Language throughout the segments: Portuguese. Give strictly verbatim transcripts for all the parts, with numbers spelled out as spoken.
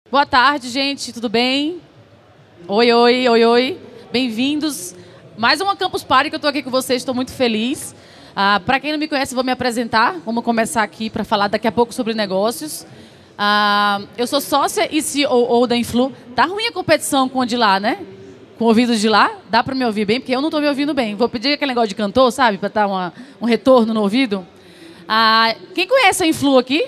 Boa tarde, gente, tudo bem? Oi, oi, oi, oi. Bem-vindos. Mais uma Campus Party que eu estou aqui com vocês, estou muito feliz. Ah, para quem não me conhece, vou me apresentar. Vamos começar aqui para falar daqui a pouco sobre negócios. Ah, eu sou sócia e C E O da Influ. Tá ruim a competição com o de lá, né? Com ouvidos de lá. Dá para me ouvir bem? Porque eu não estou me ouvindo bem. Vou pedir aquele negócio de cantor, sabe? Para dar uma, um retorno no ouvido. Ah, quem conhece a Influ aqui?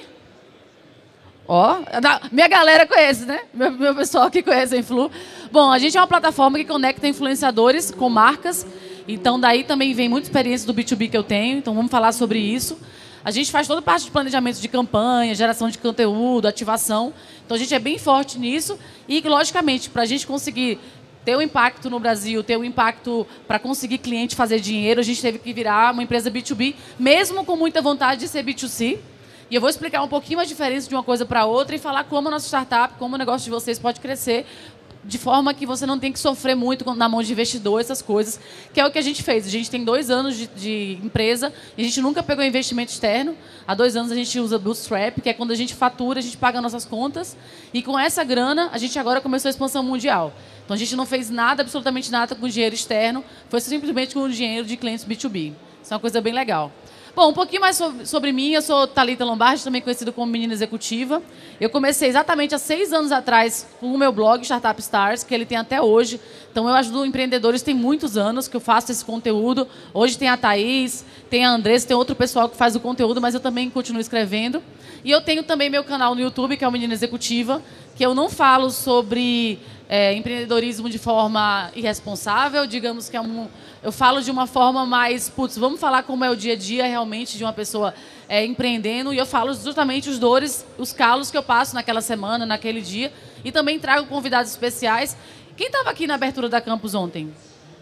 Ó, minha galera conhece, né? Meu, meu pessoal que conhece a Influ. Bom, a gente é uma plataforma que conecta influenciadores com marcas. Então, daí também vem muita experiência do B dois B que eu tenho. Então, vamos falar sobre isso. A gente faz toda a parte de planejamento de campanha, geração de conteúdo, ativação. Então, a gente é bem forte nisso. E, logicamente, para a gente conseguir ter um impacto no Brasil, ter um impacto para conseguir cliente fazer dinheiro, a gente teve que virar uma empresa B dois B, mesmo com muita vontade de ser B dois C. E eu vou explicar um pouquinho a diferença de uma coisa para outra e falar como a nossa startup, como o negócio de vocês pode crescer de forma que você não tem que sofrer muito na mão de investidor, essas coisas, que é o que a gente fez. A gente tem dois anos de, de empresa e a gente nunca pegou investimento externo. Há dois anos a gente usa Bootstrap, que é quando a gente fatura, a gente paga nossas contas. E com essa grana, a gente agora começou a expansão mundial. Então, a gente não fez nada, absolutamente nada com dinheiro externo, foi simplesmente com o dinheiro de clientes B dois B. Isso é uma coisa bem legal. Bom, um pouquinho mais sobre, sobre mim. Eu sou Thalita Lombardi, também conhecida como Menina Executiva. Eu comecei exatamente há seis anos atrás com o meu blog, Startup Stars, que ele tem até hoje. Então, eu ajudo empreendedores, tem muitos anos que eu faço esse conteúdo. Hoje tem a Thaís, tem a Andressa, tem outro pessoal que faz o conteúdo, mas eu também continuo escrevendo. E eu tenho também meu canal no YouTube, que é o Menina Executiva, que eu não falo sobre é, empreendedorismo de forma irresponsável, digamos que é um... Eu falo de uma forma mais, putz, vamos falar como é o dia a dia realmente de uma pessoa é, empreendendo, e eu falo justamente os dores, os calos que eu passo naquela semana, naquele dia, e também trago convidados especiais. Quem estava aqui na abertura da Campus ontem?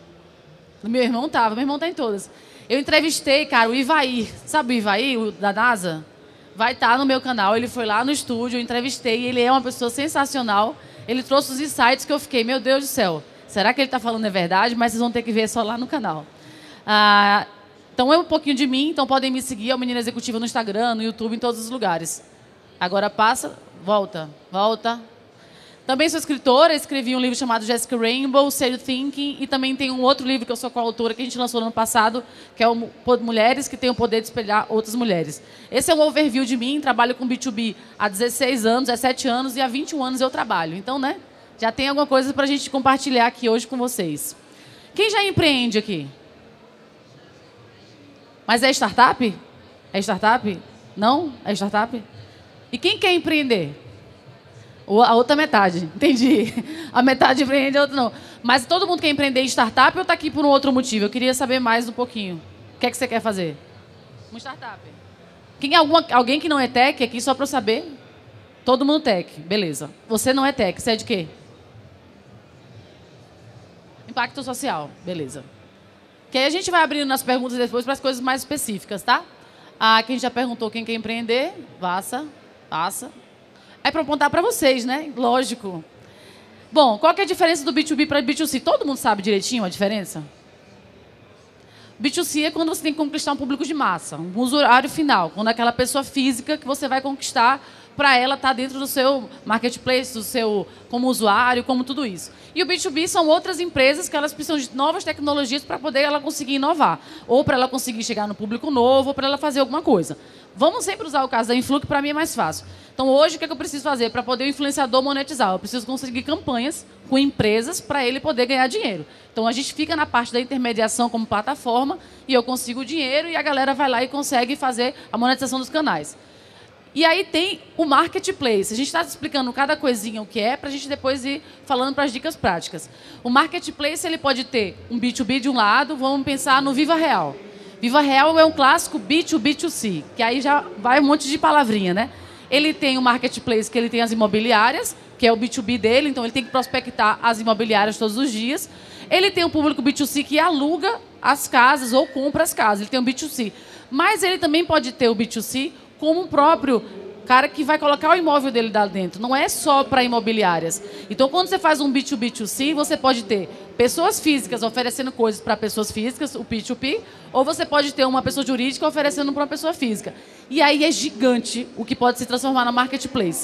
Meu irmão estava, meu irmão está em todas. Eu entrevistei, cara, o Ivaí, sabe o Ivaí, o da NASA? Vai estar no meu canal, ele foi lá no estúdio, eu entrevistei, ele é uma pessoa sensacional, ele trouxe os insights que eu fiquei, meu Deus do céu. Será que ele está falando é verdade? Mas vocês vão ter que ver só lá no canal. Ah, então, é um pouquinho de mim. Então, podem me seguir, é o Menina Executiva no Instagram, no YouTube, em todos os lugares. Agora passa, volta, volta. Também sou escritora, escrevi um livro chamado Jessica Rainbow, Serial Thinking, e também tem um outro livro que eu sou coautora, que a gente lançou no ano passado, que é o Mulheres que têm o poder de espelhar outras mulheres. Esse é um overview de mim, trabalho com B dois B há dezesseis anos, dezessete anos, e há vinte e um anos eu trabalho. Então, né? Já tem alguma coisa para a gente compartilhar aqui hoje com vocês. Quem já empreende aqui? Mas é startup? É startup? Não? É startup? E quem quer empreender? A outra metade, entendi. A metade empreende, a outra não. Mas todo mundo quer empreender em startup ou está aqui por um outro motivo? Eu queria saber mais um pouquinho. O que é que você quer fazer? Uma startup. Quem, alguma, alguém que não é tech aqui, só para eu saber? Todo mundo tech, beleza. Você não é tech, você é de quê? Impacto social, beleza. Que aí a gente vai abrindo nas perguntas depois para as coisas mais específicas, tá? Ah, quem já perguntou quem quer empreender, passa, passa. É para apontar para vocês, né? Lógico. Bom, qual que é a diferença do B dois B para B dois C? Todo mundo sabe direitinho a diferença? B dois C é quando você tem que conquistar um público de massa, um usuário final, quando é aquela pessoa física que você vai conquistar para ela estar dentro do seu marketplace, do seu como usuário, como tudo isso. E o B dois B são outras empresas que elas precisam de novas tecnologias para poder ela conseguir inovar, ou para ela conseguir chegar no público novo, ou para ela fazer alguma coisa. Vamos sempre usar o caso da Influ, que para mim é mais fácil. Então, hoje, o que, é que eu preciso fazer para poder o influenciador monetizar? Eu preciso conseguir campanhas com empresas para ele poder ganhar dinheiro. Então, a gente fica na parte da intermediação como plataforma e eu consigo o dinheiro e a galera vai lá e consegue fazer a monetização dos canais. E aí tem o marketplace. A gente está explicando cada coisinha o que é, para a gente depois ir falando para as dicas práticas. O marketplace ele pode ter um B dois B de um lado, vamos pensar no Viva Real. Viva Real é um clássico B dois B dois C, que aí já vai um monte de palavrinha, né? Ele tem o marketplace, que ele tem as imobiliárias, que é o B dois B dele, então ele tem que prospectar as imobiliárias todos os dias. Ele tem o público B dois C que aluga as casas ou compra as casas, ele tem o B dois C. Mas ele também pode ter o B dois C como o próprio cara que vai colocar o imóvel dele lá dentro. Não é só para imobiliárias. Então, quando você faz um B dois B dois C, você pode ter pessoas físicas oferecendo coisas para pessoas físicas, o P dois P, ou você pode ter uma pessoa jurídica oferecendo para uma pessoa física. E aí é gigante o que pode se transformar no marketplace. Então,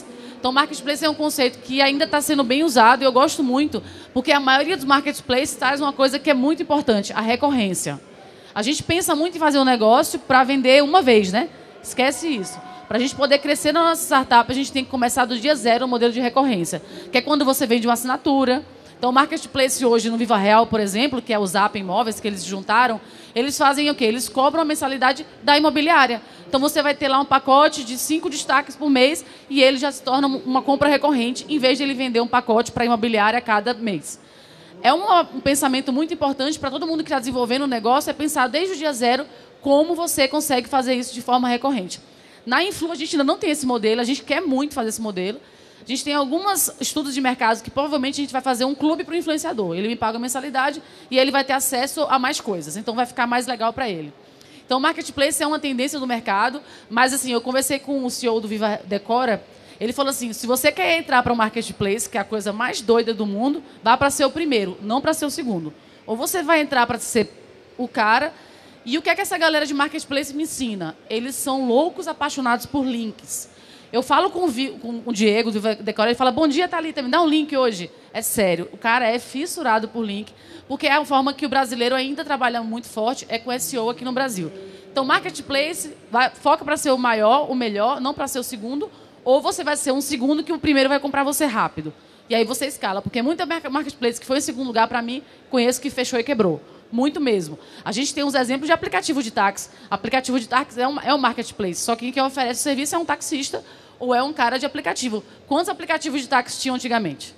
Então, marketplace é um conceito que ainda está sendo bem usado e eu gosto muito, porque a maioria dos marketplaces traz uma coisa que é muito importante, a recorrência. A gente pensa muito em fazer um negócio para vender uma vez, né? Esquece isso. Para a gente poder crescer na nossa startup, a gente tem que começar do dia zero o modelo de recorrência, que é quando você vende uma assinatura. Então, o marketplace hoje no Viva Real, por exemplo, que é o Zap Imóveis, que eles juntaram, eles fazem o quê? Eles cobram a mensalidade da imobiliária. Então, você vai ter lá um pacote de cinco destaques por mês e ele já se torna uma compra recorrente, em vez de ele vender um pacote para a imobiliária a cada mês. É uma, um pensamento muito importante para todo mundo que está desenvolvendo um negócio, é pensar desde o dia zero como você consegue fazer isso de forma recorrente. Na Influ, a gente ainda não tem esse modelo, a gente quer muito fazer esse modelo. A gente tem alguns estudos de mercado que provavelmente a gente vai fazer um clube para o influenciador. Ele me paga mensalidade e ele vai ter acesso a mais coisas. Então, vai ficar mais legal para ele. Então, o marketplace é uma tendência do mercado, mas assim, eu conversei com o C E O do Viva Decora, ele falou assim, se você quer entrar para o marketplace, que é a coisa mais doida do mundo, vá para ser o primeiro, não para ser o segundo. Ou você vai entrar para ser o cara. E o que é que essa galera de marketplace me ensina? Eles são loucos apaixonados por links. Eu falo com o, Vi, com o Diego do Decora, ele fala, bom dia, Thalita, me dá um link hoje. É sério, o cara é fissurado por link, porque é a forma que o brasileiro ainda trabalha muito forte, é com S E O aqui no Brasil. Então, marketplace, vai, foca para ser o maior, o melhor, não para ser o segundo, ou você vai ser um segundo que o primeiro vai comprar você rápido. E aí você escala, porque muita marketplace que foi em segundo lugar, para mim, conheço que fechou e quebrou. Muito mesmo. A gente tem uns exemplos de aplicativo de táxi. Aplicativo de táxi é um, é um marketplace, só que quem oferece o serviço é um taxista ou é um cara de aplicativo. Quantos aplicativos de táxi tinham antigamente?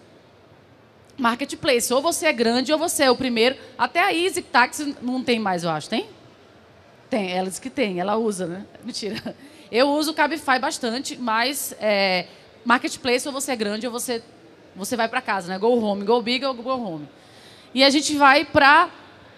Marketplace. Ou você é grande ou você é o primeiro. Até a Easy Taxi não tem mais, eu acho. Tem? Tem. Ela diz que tem. Ela usa, né? Mentira. Eu uso o Cabify bastante, mas é, marketplace ou você é grande ou você, você vai para casa, né? Go home. Go big ou go home. E a gente vai para...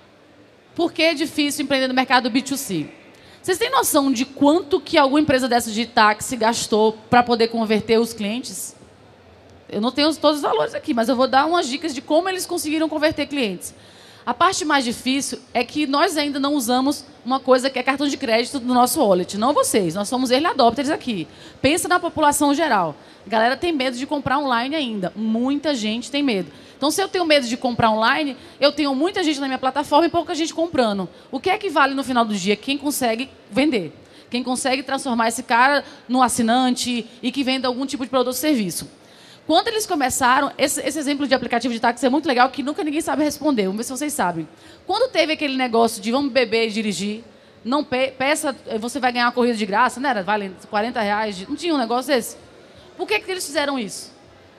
Por que é difícil empreender no mercado B dois C? Vocês têm noção de quanto que alguma empresa dessa de táxi gastou para poder converter os clientes? Eu não tenho todos os valores aqui, mas eu vou dar umas dicas de como eles conseguiram converter clientes. A parte mais difícil é que nós ainda não usamos uma coisa que é cartão de crédito do nosso wallet. Não vocês, nós somos early adopters aqui. Pensa na população geral. A galera tem medo de comprar online ainda. Muita gente tem medo. Então, se eu tenho medo de comprar online, eu tenho muita gente na minha plataforma e pouca gente comprando. O que é que vale no final do dia? Quem consegue vender. Quem consegue transformar esse cara no assinante e que venda algum tipo de produto ou serviço. Quando eles começaram, esse, esse exemplo de aplicativo de táxi é muito legal, que nunca ninguém sabe responder. Vamos ver se vocês sabem. Quando teve aquele negócio de vamos beber e dirigir, não pe peça, você vai ganhar uma corrida de graça, né? Vale quarenta reais. De... Não tinha um negócio desse? Por que, que eles fizeram isso?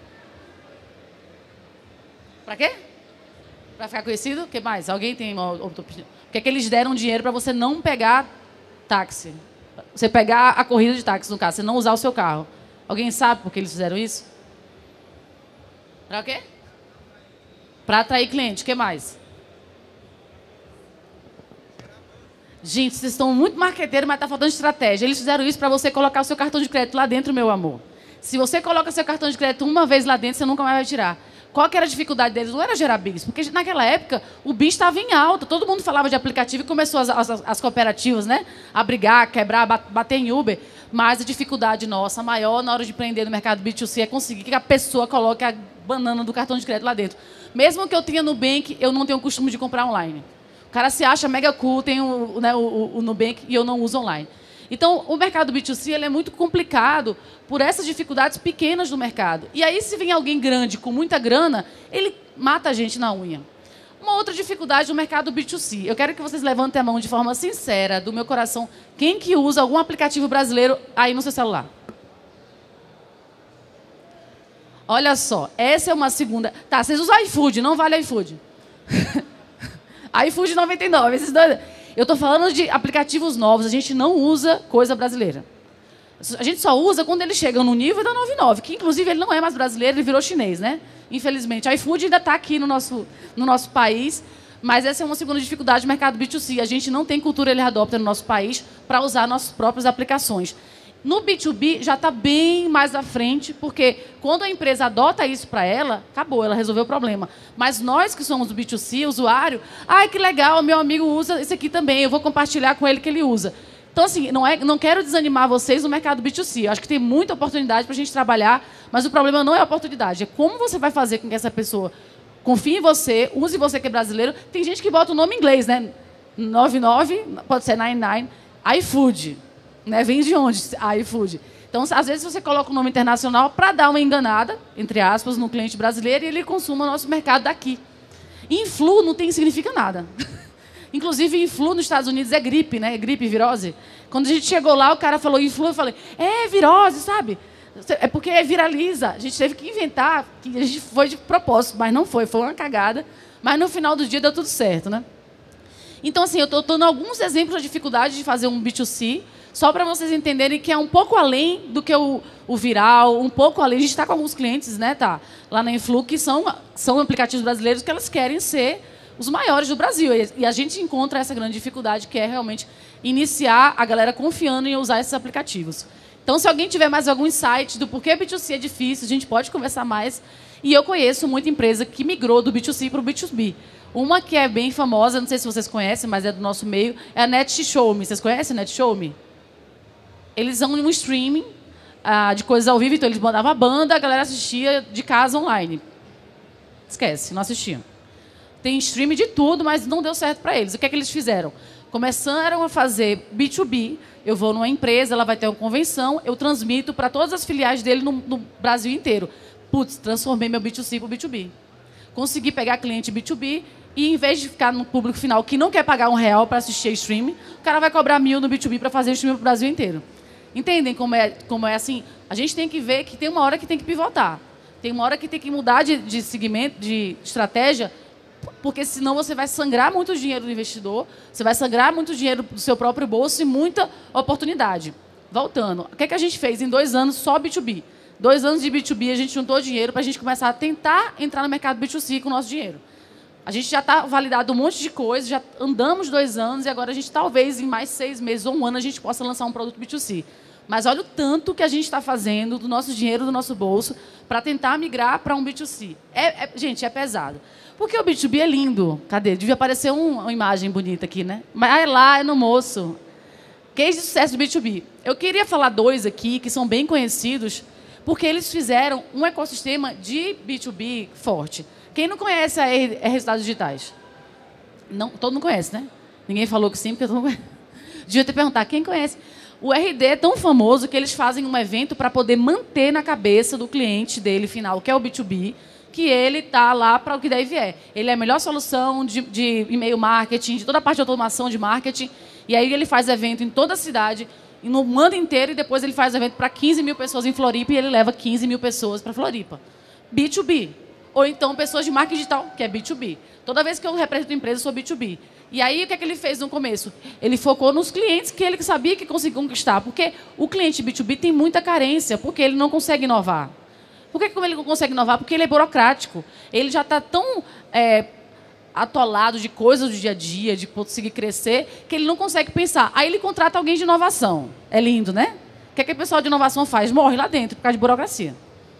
Para quê? Para ficar conhecido? O que mais? Alguém tem uma outra opinião? Por que, que eles deram dinheiro para você não pegar táxi? Você pegar a corrida de táxi, no caso, você não usar o seu carro. Alguém sabe por que eles fizeram isso? Para o quê? Para atrair cliente. O que mais? Gente, vocês estão muito marqueteiros, mas está faltando estratégia. Eles fizeram isso para você colocar o seu cartão de crédito lá dentro, meu amor. Se você coloca seu cartão de crédito uma vez lá dentro, você nunca mais vai tirar. Qual que era a dificuldade deles? Não era gerar bis, porque naquela época o bis estava em alta, todo mundo falava de aplicativo e começou as, as, as cooperativas, né, a brigar, quebrar, bater em Uber. Mas a dificuldade nossa, maior na hora de empreender no mercado B dois C é conseguir que a pessoa coloque a banana do cartão de crédito lá dentro. Mesmo que eu tenha Nubank, eu não tenho o costume de comprar online. O cara se acha mega cool, tem o, né, o, o Nubank e eu não uso online. Então, o mercado B dois C ele é muito complicado por essas dificuldades pequenas do mercado. E aí, se vem alguém grande com muita grana, ele mata a gente na unha. Uma outra dificuldade no mercado B dois C. Eu quero que vocês levantem a mão de forma sincera, do meu coração, quem que usa algum aplicativo brasileiro aí no seu celular? Olha só, essa é uma segunda... Tá, vocês usam iFood, não vale iFood. iFood noventa e nove, esses dois... Eu estou falando de aplicativos novos, a gente não usa coisa brasileira. A gente só usa quando eles chegam no nível da noventa e nove, que inclusive ele não é mais brasileiro, ele virou chinês, né? Infelizmente. A iFood ainda está aqui no nosso, no nosso país, mas essa é uma segunda dificuldade do mercado B dois C. A gente não tem cultura early adopter no nosso país para usar nossas próprias aplicações. No B dois B já está bem mais à frente, porque quando a empresa adota isso para ela, acabou, ela resolveu o problema. Mas nós que somos do B dois C, usuário, ai, que legal, meu amigo usa isso aqui também, eu vou compartilhar com ele que ele usa. Então, assim, não, é, não quero desanimar vocês no mercado B dois C. Eu acho que tem muita oportunidade para a gente trabalhar, mas o problema não é a oportunidade, é como você vai fazer com que essa pessoa confie em você, use você que é brasileiro. Tem gente que bota o nome em inglês, né? noventa e nove, pode ser noventa e nove, iFood. Né? Vem de onde? iFood. Então, às vezes, você coloca o nome internacional para dar uma enganada, entre aspas, no cliente brasileiro e ele consuma o nosso mercado daqui. Influ não tem, significa nada. Inclusive, influ nos Estados Unidos é gripe, né? Gripe, virose. Quando a gente chegou lá, o cara falou influ, eu falei, é virose, sabe? É porque viraliza. A gente teve que inventar, que a gente foi de propósito, mas não foi, foi uma cagada. Mas no final do dia deu tudo certo, né? Então, assim, eu estou dando alguns exemplos da dificuldade de fazer um B dois C, só para vocês entenderem que é um pouco além do que o, o viral, um pouco além. A gente está com alguns clientes, né, tá, lá na Influ, que são, são aplicativos brasileiros que elas querem ser os maiores do Brasil. E a gente encontra essa grande dificuldade, que é realmente iniciar a galera confiando em usar esses aplicativos. Então, se alguém tiver mais algum insight do porquê B dois C é difícil, a gente pode conversar mais. E eu conheço muita empresa que migrou do B dois C para o B dois B. Uma que é bem famosa, não sei se vocês conhecem, mas é do nosso meio, é a NetShowme. Vocês conhecem a NetShowme? Eles são um streaming ah, de coisas ao vivo, então eles mandavam a banda, a galera assistia de casa online. Esquece, não assistiam. Tem streaming de tudo, mas não deu certo para eles. O que é que eles fizeram? Começaram a fazer B dois B. Eu vou numa empresa, ela vai ter uma convenção, eu transmito para todas as filiais dele no, no Brasil inteiro. Putz, transformei meu B dois C para o B dois B. Consegui pegar cliente B dois B e, em vez de ficar no público final que não quer pagar um real para assistir a streaming, o cara vai cobrar mil no B dois B para fazer streaming para o Brasil inteiro. Entendem como é, como é assim? A gente tem que ver que tem uma hora que tem que pivotar. Tem uma hora que tem que mudar de, de segmento, de estratégia, porque senão você vai sangrar muito dinheiro do investidor, você vai sangrar muito dinheiro do seu próprio bolso e muita oportunidade. Voltando, o que, é que a gente fez em dois anos só B dois B? Dois anos de B dois B, a gente juntou dinheiro para a gente começar a tentar entrar no mercado B dois C com o nosso dinheiro. A gente já está validado um monte de coisa, já andamos dois anos e agora a gente talvez em mais seis meses ou um ano a gente possa lançar um produto B dois C. Mas olha o tanto que a gente está fazendo do nosso dinheiro, do nosso bolso, para tentar migrar para um B dois C. É, é, gente, é pesado. Porque o B dois B é lindo. Cadê? Devia aparecer um, uma imagem bonita aqui, né? Mas é lá, é no moço. Case de sucesso do B dois B. Eu queria falar dois aqui, que são bem conhecidos, porque eles fizeram um ecossistema de B dois B forte. Quem não conhece a R- é Resultados Digitais? Não, todo mundo conhece, né? Ninguém falou que sim, porque todo mundo conhece. Devia ter perguntado, quem conhece? O R D é tão famoso que eles fazem um evento para poder manter na cabeça do cliente dele final, que é o B dois B, que ele está lá para o que daí vier. Ele é a melhor solução de, de e-mail marketing, de toda a parte de automação de marketing, e aí ele faz evento em toda a cidade, no mundo inteiro, e depois ele faz evento para quinze mil pessoas em Floripa, e ele leva quinze mil pessoas para Floripa. B dois B. Ou então pessoas de marketing digital, que é B dois B. Toda vez que eu represento empresa, eu sou B dois B. E aí, o que é que ele fez no começo? Ele focou nos clientes que ele sabia que conseguia conquistar. Porque o cliente B dois B tem muita carência, porque ele não consegue inovar. Por que como ele não consegue inovar? Porque ele é burocrático. Ele já está tão é, atolado de coisas do dia a dia, de conseguir crescer, que ele não consegue pensar. Aí ele contrata alguém de inovação. É lindo, né? O que é que o pessoal de inovação faz? Morre lá dentro, por causa de burocracia.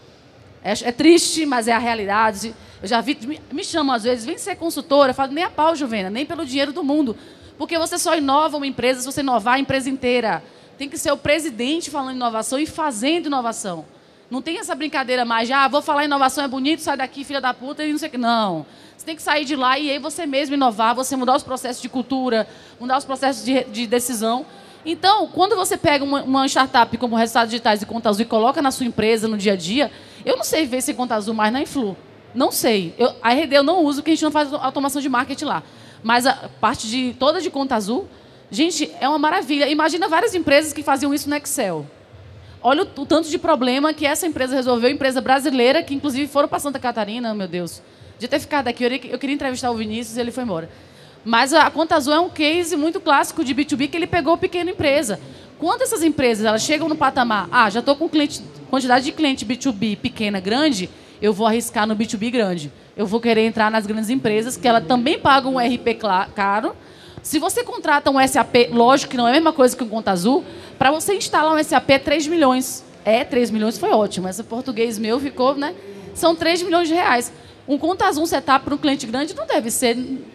É, é triste, mas é a realidade. Eu já vi, me, me chamam às vezes, vem ser consultora. Eu falo, nem a pau, Juvena, nem pelo dinheiro do mundo. Porque você só inova uma empresa se você inovar a empresa inteira. Tem que ser o presidente falando inovação e fazendo inovação. Não tem essa brincadeira mais de, ah, vou falar inovação é bonito, sai daqui, filha da puta, e não sei o que. Não. Você tem que sair de lá e aí você mesmo inovar, você mudar os processos de cultura, mudar os processos de, de decisão. Então, quando você pega uma, uma startup como Resultados Digitais e Conta Azul e coloca na sua empresa, no dia a dia, eu não sei ver sem Conta Azul mais na Influ. Não sei. Eu, a R D eu não uso, porque a gente não faz automação de marketing lá. Mas a parte de, toda de Conta Azul, gente, é uma maravilha. Imagina várias empresas que faziam isso no Excel. Olha o, o tanto de problema que essa empresa resolveu, empresa brasileira, que inclusive foram para Santa Catarina, meu Deus. De ter ficado aqui, eu queria, eu queria entrevistar o Vinícius e ele foi embora. Mas a Conta Azul é um case muito clássico de B dois B que ele pegou pequena empresa. Quando essas empresas elas chegam no patamar, ah, já estou com cliente, quantidade de cliente B dois B pequena, grande, eu vou arriscar no B dois B grande. Eu vou querer entrar nas grandes empresas, que elas também pagam um R P caro. Se você contrata um S A P, lógico que não é a mesma coisa que um Conta Azul, para você instalar um S A P é três milhões. É, três milhões foi ótimo. Esse português meu ficou, né? São três milhões de reais. Um Conta Azul, um setup para um cliente grande não deve ser...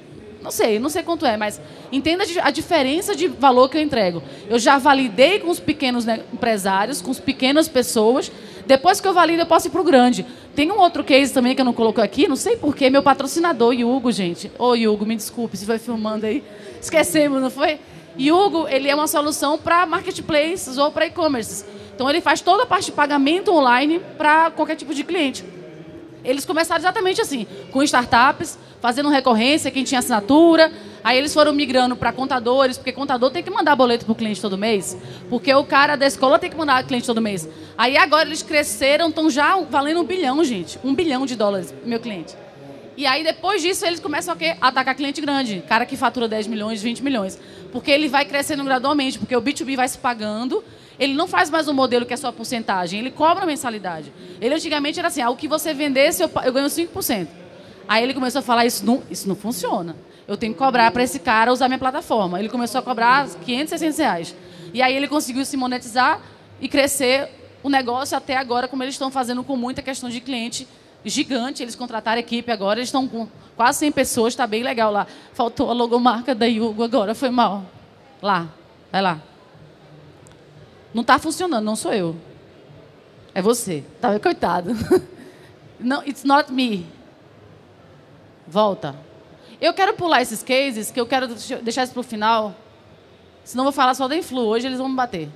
Não sei, não sei quanto é, mas entenda a diferença de valor que eu entrego. Eu já validei com os pequenos, né, empresários, com as pequenas pessoas. Depois que eu valido, eu posso ir para o grande. Tem um outro case também que eu não coloco aqui, não sei porquê, meu patrocinador, Hugo, gente. Ô, Hugo, me desculpe se foi filmando aí. Esquecemos, não foi? Hugo, ele é uma solução para marketplaces ou para e-commerce. Então, ele faz toda a parte de pagamento online para qualquer tipo de cliente. Eles começaram exatamente assim, com startups, fazendo recorrência, quem tinha assinatura. Aí eles foram migrando para contadores, porque contador tem que mandar boleto para o cliente todo mês, porque o cara da escola tem que mandar cliente todo mês. Aí agora eles cresceram, estão já valendo um bilhão, gente. Um bilhão de dólares, meu cliente. E aí depois disso eles começam a, quê? a atacar cliente grande, cara que fatura dez milhões, vinte milhões. Porque ele vai crescendo gradualmente, porque o B dois B vai se pagando. Ele não faz mais um modelo que é só porcentagem, ele cobra mensalidade. Ele antigamente era assim, ah, o que você vendesse eu, eu ganho cinco por cento. Aí ele começou a falar, isso não, isso não funciona. Eu tenho que cobrar para esse cara usar minha plataforma. Ele começou a cobrar quinhentos, seiscentos reais. E aí ele conseguiu se monetizar e crescer o negócio até agora, como eles estão fazendo com muita questão de cliente gigante. Eles contrataram equipe agora, eles estão com quase cem pessoas, está bem legal lá. Faltou a logomarca da Hugo agora, foi mal. Lá, vai lá. Não está funcionando, não sou eu. É você. Tá, coitado. Não, it's not me. Volta. Eu quero pular esses cases, que eu quero deixar isso para o final. Senão eu vou falar só da Influ. Hoje eles vão me bater.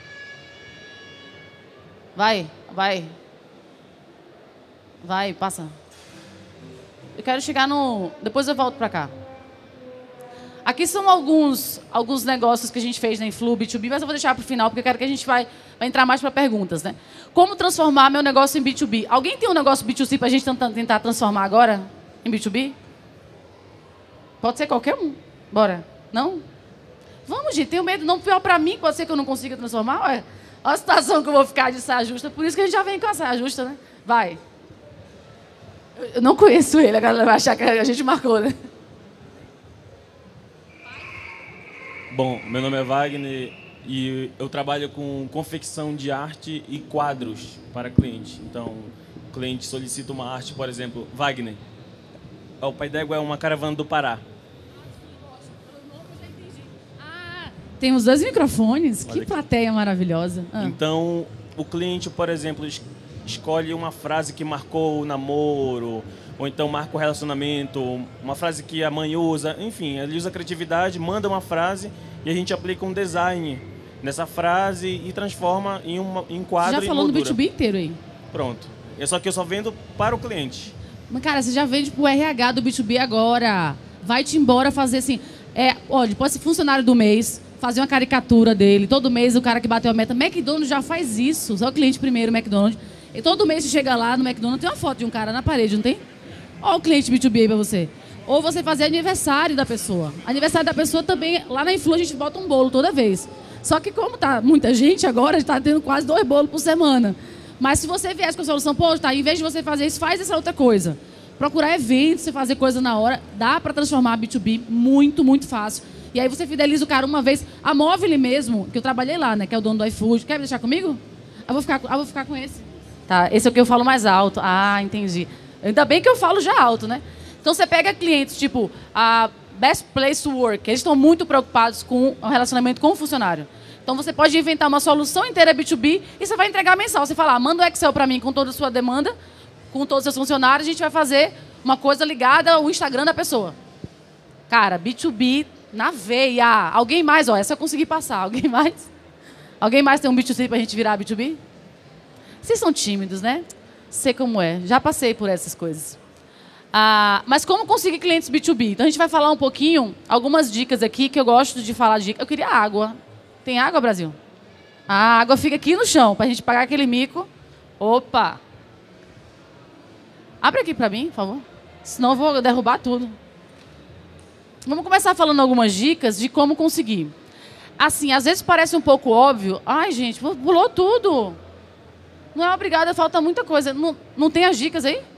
Vai, vai. Vai, passa. Eu quero chegar no... Depois eu volto para cá. Aqui são alguns, alguns negócios que a gente fez na Influ, B dois B, mas eu vou deixar para o final, porque eu quero que a gente vai, vai entrar mais para perguntas, né? Como transformar meu negócio em B dois B? Alguém tem um negócio B dois C para a gente tentar transformar agora em B dois B? Pode ser qualquer um. Bora. Não? Vamos, gente. Tenho medo. Não, pior para mim, pode ser que eu não consiga transformar. Ué, olha a situação que eu vou ficar de saia justa. Por isso que a gente já vem com a saia justa, né? Vai. Eu não conheço ele, a galera vai achar que a gente marcou, né? Bom, meu nome é Wagner e eu trabalho com confecção de arte e quadros para cliente. Então, o cliente solicita uma arte, por exemplo, Wagner. O pai d'égua é uma caravana do Pará. Ah, tem os dois microfones. Olha que aqui. Plateia maravilhosa. Ah. Então, o cliente, por exemplo, es- escolhe uma frase que marcou o namoro, ou então marca o relacionamento, uma frase que a mãe usa. Enfim, ele usa a criatividade, manda uma frase e a gente aplica um design nessa frase e transforma em, uma, em quadro Você já e falou no B moldura. dois B inteiro aí. Pronto. É só que eu só vendo para o cliente. Mas, cara, você já vende pro R H do B dois B agora. Vai-te embora fazer assim... É, olha, pode ser funcionário do mês, fazer uma caricatura dele. Todo mês o cara que bateu a meta. McDonald's já faz isso. Só o cliente primeiro, McDonald's. E todo mês você chega lá no McDonald's, tem uma foto de um cara na parede, não tem? Olha o cliente B dois B aí pra você. Ou você fazer aniversário da pessoa. Aniversário da pessoa também, lá na Influ a gente bota um bolo toda vez. Só que como tá muita gente agora, a gente tá tendo quase dois bolos por semana. Mas se você viesse com a solução, pô, tá, em vez de você fazer isso, faz essa outra coisa. Procurar eventos, você fazer coisa na hora, dá para transformar B dois B muito, muito fácil. E aí você fideliza o cara uma vez. A Móvel mesmo, que eu trabalhei lá, né, que é o dono do iFood. Quer deixar comigo? Eu vou ficar, eu vou ficar com esse. Tá, esse é o que eu falo mais alto. Ah, entendi. Ainda bem que eu falo já alto, né? Então você pega clientes, tipo, a Best Place to Work, eles estão muito preocupados com o relacionamento com o funcionário. Então você pode inventar uma solução inteira B dois B e você vai entregar mensal. Você fala, ah, manda o Excel para mim com toda a sua demanda, com todos os seus funcionários, a gente vai fazer uma coisa ligada ao Instagram da pessoa. Cara, B dois B na veia. Alguém mais? Ó, essa eu consegui passar. Alguém mais? Alguém mais tem um B dois C para a gente virar B dois B? Vocês são tímidos, né? Sei como é. Já passei por essas coisas. Ah, mas como conseguir clientes B dois B? Então a gente vai falar um pouquinho, algumas dicas aqui que eu gosto de falar. De... Eu queria água. Tem água, Brasil? A água fica aqui no chão, para a gente pagar aquele mico. Opa! Abre aqui para mim, por favor. Senão eu vou derrubar tudo. Vamos começar falando algumas dicas de como conseguir. Assim, às vezes parece um pouco óbvio. Ai, gente, pulou tudo. Não é obrigada, falta muita coisa. Não, não tem as dicas aí?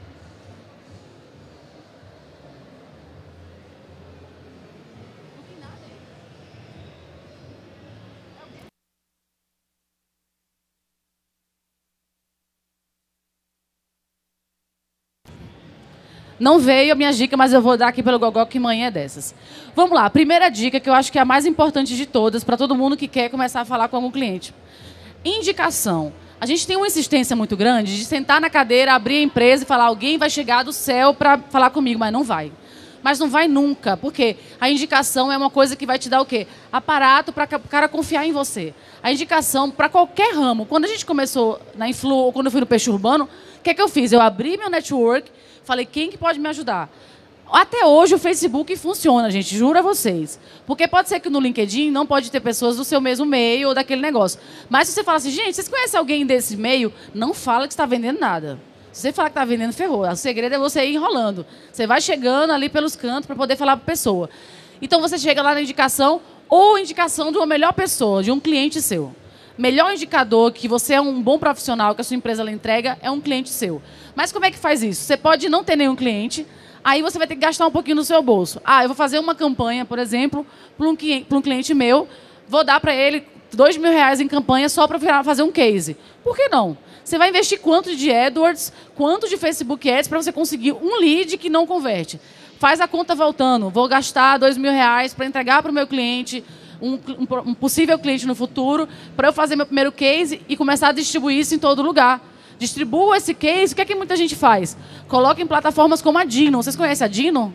Não veio a minha dica, mas eu vou dar aqui pelo Gogó, que manhã é dessas. Vamos lá, primeira dica, que eu acho que é a mais importante de todas, para todo mundo que quer começar a falar com algum cliente. Indicação. A gente tem uma insistência muito grande de sentar na cadeira, abrir a empresa e falar, alguém vai chegar do céu para falar comigo, mas não vai. Mas não vai nunca, porque a indicação é uma coisa que vai te dar o quê? Aparato para o cara confiar em você. A indicação para qualquer ramo. Quando a gente começou na Influ, ou quando eu fui no Peixe Urbano, o que é que eu fiz? Eu abri meu network, falei, quem que pode me ajudar? Até hoje o Facebook funciona, gente, juro a vocês. Porque pode ser que no LinkedIn não pode ter pessoas do seu mesmo meio ou daquele negócio. Mas se você fala assim, gente, vocês conhecem alguém desse meio? Não fala que está vendendo nada. Se você falar que está vendendo, ferrou. O segredo é você ir enrolando. Você vai chegando ali pelos cantos para poder falar para a pessoa. Então você chega lá na indicação ou indicação de uma melhor pessoa, de um cliente seu. Melhor indicador que você é um bom profissional, que a sua empresa ela entrega, é um cliente seu. Mas como é que faz isso? Você pode não ter nenhum cliente, aí você vai ter que gastar um pouquinho no seu bolso. Ah, eu vou fazer uma campanha, por exemplo, para um, para um cliente meu, vou dar para ele dois mil reais em campanha só para fazer um case. Por que não? Você vai investir quanto de AdWords, quanto de Facebook Ads para você conseguir um lead que não converte. Faz a conta voltando. Vou gastar dois mil reais para entregar para o meu cliente, um, um, um possível cliente no futuro, para eu fazer meu primeiro case e começar a distribuir isso em todo lugar. Distribua esse case. O que é que muita gente faz? Coloca em plataformas como a Dino. Vocês conhecem a Dino?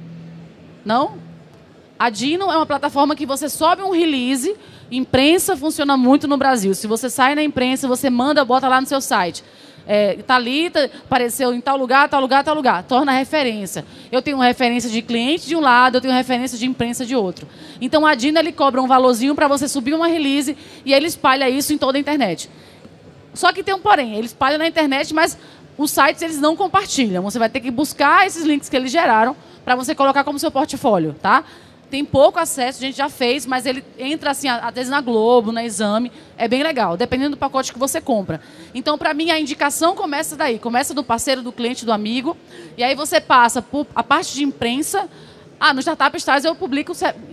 Não? A Dino é uma plataforma que você sobe um release. Imprensa funciona muito no Brasil. Se você sai na imprensa, você manda, bota lá no seu site. É, Thalita apareceu em tal lugar, tal lugar, tal lugar. Torna referência. Eu tenho referência de cliente de um lado, eu tenho referência de imprensa de outro. Então a Dino ele cobra um valorzinho para você subir uma release e ele espalha isso em toda a internet. Só que tem um porém, ele espalha na internet, mas os sites eles não compartilham. Você vai ter que buscar esses links que eles geraram para você colocar como seu portfólio, tá? Tem pouco acesso, a gente já fez, mas ele entra assim, às vezes na Globo, na Exame, é bem legal, dependendo do pacote que você compra. Então, para mim, a indicação começa daí, começa do parceiro, do cliente, do amigo, e aí você passa por a parte de imprensa. Ah, no Startup Stars eu publico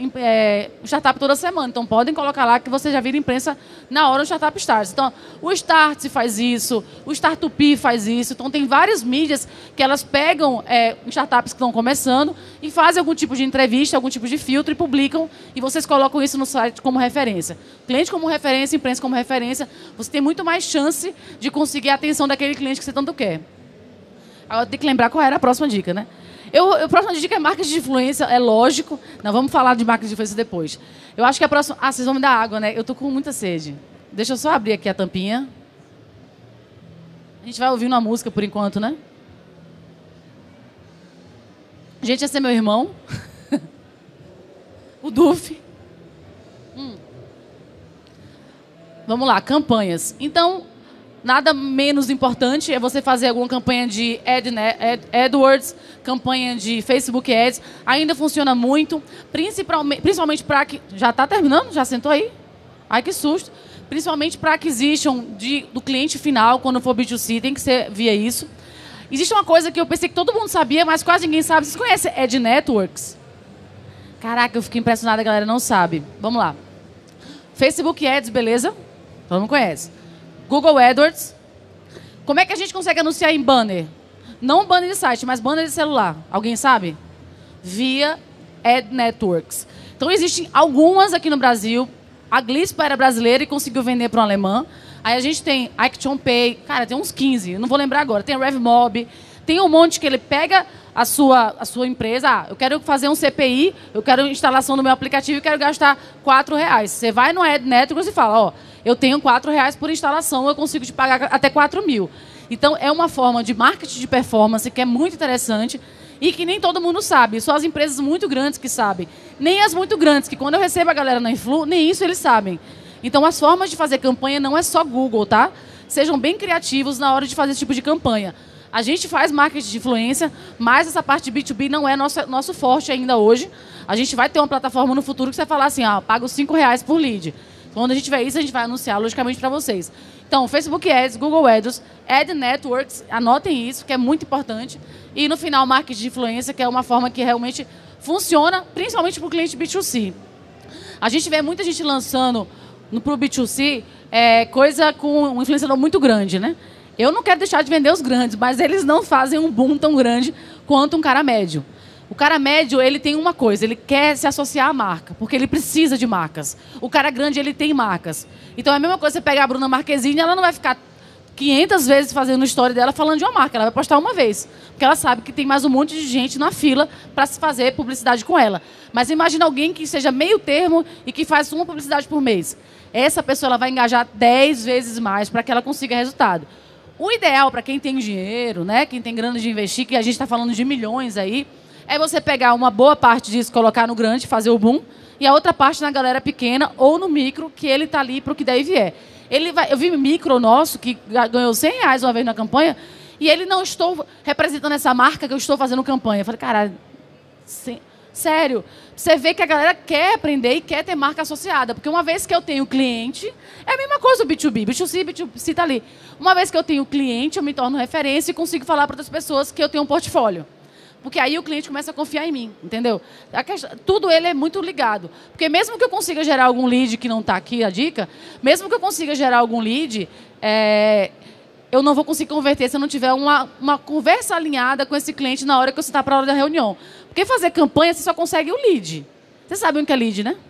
é, startup toda semana, então podem colocar lá que você já vira imprensa na hora do Startup Stars. Então, o Start faz isso, o Startup faz isso, então tem várias mídias que elas pegam é, startups que estão começando e fazem algum tipo de entrevista, algum tipo de filtro e publicam, e vocês colocam isso no site como referência. Cliente como referência, imprensa como referência, você tem muito mais chance de conseguir a atenção daquele cliente que você tanto quer. Agora tem que lembrar qual era a próxima dica, né? Eu, a próxima dica é marketing de influência, é lógico. Não, vamos falar de marketing de influência depois. Eu acho que a próxima... Ah, vocês vão me dar água, né? Eu tô com muita sede. Deixa eu só abrir aqui a tampinha. A gente vai ouvindo uma música por enquanto, né? Gente, esse é meu irmão. O Duf. Hum. Vamos lá, campanhas. Então... Nada menos importante é você fazer alguma campanha de Ad, Ad, AdWords, campanha de Facebook Ads. Ainda funciona muito, principalmente, principalmente para... Já está terminando? Já sentou aí? Ai, que susto. Principalmente para acquisition de, do cliente final, quando for B dois C, tem que ser via isso. Existe uma coisa que eu pensei que todo mundo sabia, mas quase ninguém sabe. Vocês conhecem Ad Networks? Caraca, eu fiquei impressionada, a galera não sabe. Vamos lá. Facebook Ads, beleza? Todo mundo conhece. Google AdWords. Como é que a gente consegue anunciar em banner? Não banner de site, mas banner de celular. Alguém sabe? Via Ad Networks. Então, existem algumas aqui no Brasil. A Glispa era brasileira e conseguiu vender para um alemão. Aí a gente tem Action Pay. Cara, tem uns quinze. Não vou lembrar agora. Tem a RevMob. Tem um monte que ele pega a sua, a sua empresa. Ah, eu quero fazer um C P I, eu quero instalação do meu aplicativo e quero gastar quatro reais. Você vai no Ad Networks e fala, ó, eu tenho quatro reais por instalação, eu consigo te pagar até quatro mil. Então, é uma forma de marketing de performance que é muito interessante e que nem todo mundo sabe. Só as empresas muito grandes que sabem. Nem as muito grandes, que quando eu recebo a galera na Influ, nem isso eles sabem. Então, as formas de fazer campanha não é só Google, tá? Sejam bem criativos na hora de fazer esse tipo de campanha. A gente faz marketing de influência, mas essa parte de B dois B não é nosso, nosso forte ainda hoje. A gente vai ter uma plataforma no futuro que você vai falar assim, ah, pago cinco reais por lead. Quando a gente tiver isso, a gente vai anunciar, logicamente, para vocês. Então, Facebook Ads, Google Ads, Ad Networks, anotem isso, que é muito importante. E, no final, marketing de influência, que é uma forma que realmente funciona, principalmente para o cliente B dois C. A gente vê muita gente lançando para o B dois C é, coisa com um influenciador muito grande, né? Eu não quero deixar de vender os grandes, mas eles não fazem um boom tão grande quanto um cara médio. O cara médio, ele tem uma coisa, ele quer se associar à marca, porque ele precisa de marcas. O cara grande, ele tem marcas. Então é a mesma coisa você pegar a Bruna Marquezine, ela não vai ficar quinhentas vezes fazendo história dela falando de uma marca, ela vai postar uma vez. Porque ela sabe que tem mais um monte de gente na fila para se fazer publicidade com ela. Mas imagina alguém que seja meio termo e que faz uma publicidade por mês. Essa pessoa ela vai engajar dez vezes mais para que ela consiga resultado. O ideal para quem tem dinheiro, né, quem tem grana de investir, que a gente está falando de milhões aí, é você pegar uma boa parte disso, colocar no grande, fazer o boom, e a outra parte na galera pequena ou no micro, que ele está ali para o que daí vier. Ele vai, eu vi um micro nosso que ganhou cem reais uma vez na campanha, e ele não estou representando essa marca que eu estou fazendo campanha. Eu falei, cara, sério, você vê que a galera quer aprender e quer ter marca associada, porque uma vez que eu tenho cliente, é a mesma coisa o B dois B, B dois C, B dois C está ali. Uma vez que eu tenho cliente, eu me torno referência e consigo falar para outras pessoas que eu tenho um portfólio. Porque aí o cliente começa a confiar em mim, entendeu? A questão, tudo ele é muito ligado. Porque mesmo que eu consiga gerar algum lead que não está aqui, a dica, mesmo que eu consiga gerar algum lead, é, eu não vou conseguir converter se eu não tiver uma, uma conversa alinhada com esse cliente na hora que você está para a hora da reunião. Porque fazer campanha, você só consegue o lead. Vocês sabem o que é lead, né?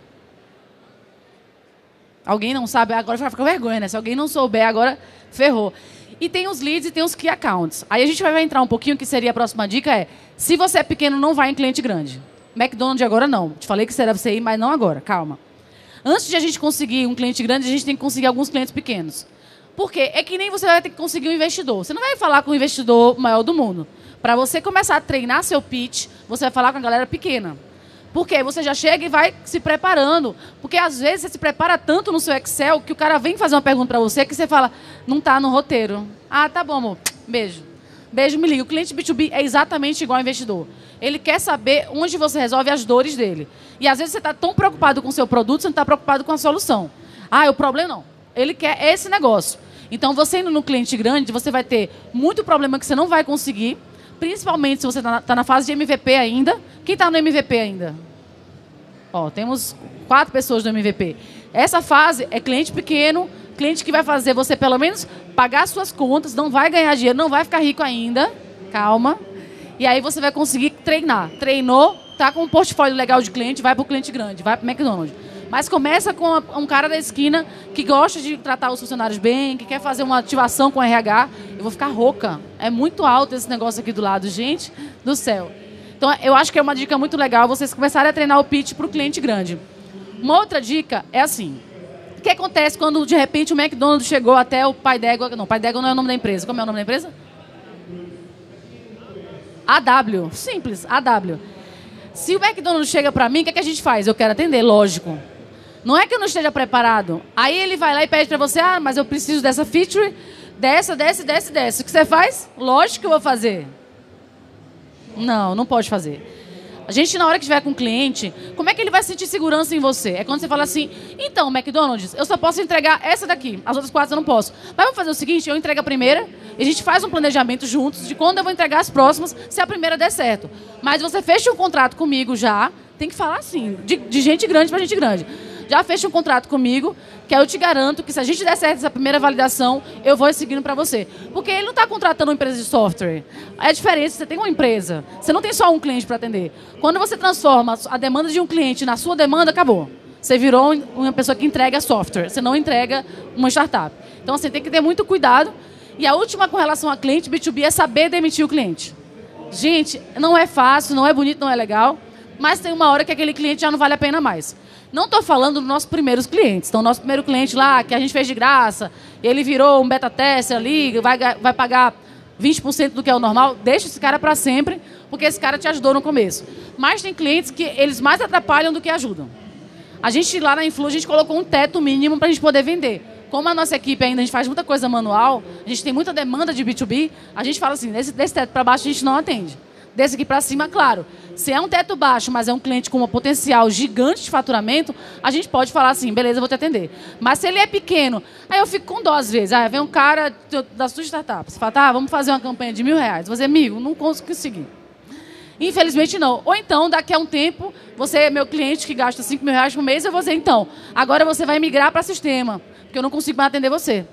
Alguém não sabe? Agora vai ficar vergonha, né? Se alguém não souber, agora ferrou. E tem os leads e tem os key accounts. Aí a gente vai entrar um pouquinho, que seria a próxima dica, é se você é pequeno, não vai em cliente grande. McDonald's agora não. Te falei que será você ir, mas não agora. Calma. Antes de a gente conseguir um cliente grande, a gente tem que conseguir alguns clientes pequenos. Por quê? É que nem você vai ter que conseguir um investidor. Você não vai falar com o investidor maior do mundo. Para você começar a treinar seu pitch, você vai falar com a galera pequena. Por quê? Você já chega e vai se preparando. Porque, às vezes, você se prepara tanto no seu Excel que o cara vem fazer uma pergunta para você que você fala, não está no roteiro. Ah, tá bom, amor. Beijo. Beijo, me liga. O cliente B dois B é exatamente igual ao investidor. Ele quer saber onde você resolve as dores dele. E, às vezes, você está tão preocupado com o seu produto, você não está preocupado com a solução. Ah, o problema não. Ele quer esse negócio. Então, você indo no cliente grande, você vai ter muito problema que você não vai conseguir, principalmente se você está na, tá na fase de M V P ainda. Quem está no M V P ainda? Ó, temos quatro pessoas no M V P. Essa fase é cliente pequeno, cliente que vai fazer você, pelo menos, pagar suas contas, não vai ganhar dinheiro, não vai ficar rico ainda. Calma. E aí você vai conseguir treinar. Treinou, tá com um portfólio legal de cliente, vai para o cliente grande, vai para o McDonald's. Mas começa com um cara da esquina que gosta de tratar os funcionários bem, que quer fazer uma ativação com R H. Eu vou ficar rouca. É muito alto esse negócio aqui do lado. Gente do céu. Então, eu acho que é uma dica muito legal vocês começarem a treinar o pitch para o cliente grande. Uma outra dica é assim. O que acontece quando, de repente, o McDonald's chegou até o Pai d'Égua... Não, Pai d'Égua não é o nome da empresa. Como é o nome da empresa? A W. Simples, A W. Se o McDonald's chega para mim, o que, é que a gente faz? Eu quero atender, lógico. Não é que eu não esteja preparado. Aí ele vai lá e pede para você, ah, mas eu preciso dessa feature, dessa, dessa, dessa, dessa. O que você faz? Lógico que eu vou fazer. Não, não pode fazer. A gente, na hora que estiver com o cliente, como é que ele vai sentir segurança em você? É quando você fala assim, então, McDonald's, eu só posso entregar essa daqui, as outras quatro eu não posso. Mas vamos fazer o seguinte, eu entrego a primeira, e a gente faz um planejamento juntos de quando eu vou entregar as próximas, se a primeira der certo. Mas você fecha um contrato comigo já, tem que falar assim, de, de gente grande para gente grande. Já fecha um contrato comigo, que eu te garanto que se a gente der certo essa primeira validação, eu vou seguindo para você. Porque ele não está contratando uma empresa de software. É diferente, você tem uma empresa. Você não tem só um cliente para atender. Quando você transforma a demanda de um cliente na sua demanda, acabou. Você virou uma pessoa que entrega software. Você não entrega uma startup. Então, você tem que ter muito cuidado. E a última com relação a cliente B dois B é saber demitir o cliente. Gente, não é fácil, não é bonito, não é legal. Mas tem uma hora que aquele cliente já não vale a pena mais. Não estou falando dos nossos primeiros clientes. Então, nosso primeiro cliente lá, que a gente fez de graça, ele virou um beta tester ali, vai, vai pagar vinte por cento do que é o normal, deixa esse cara para sempre, porque esse cara te ajudou no começo. Mas tem clientes que eles mais atrapalham do que ajudam. A gente, lá na Influ, a gente colocou um teto mínimo para a gente poder vender. Como a nossa equipe ainda, a gente faz muita coisa manual, a gente tem muita demanda de B dois B, a gente fala assim, desse, desse teto para baixo a gente não atende. Desse aqui para cima, claro. Se é um teto baixo, mas é um cliente com um potencial gigante de faturamento, a gente pode falar assim, beleza, eu vou te atender. Mas se ele é pequeno, aí eu fico com dó às vezes. Ah, vem um cara da sua startup, você fala, tá, vamos fazer uma campanha de mil reais. Você, amigo, não consigo conseguir. Infelizmente, não. Ou então, daqui a um tempo, você é meu cliente que gasta cinco mil reais por mês, eu vou dizer, então, agora você vai migrar para sistema, porque eu não consigo mais atender você.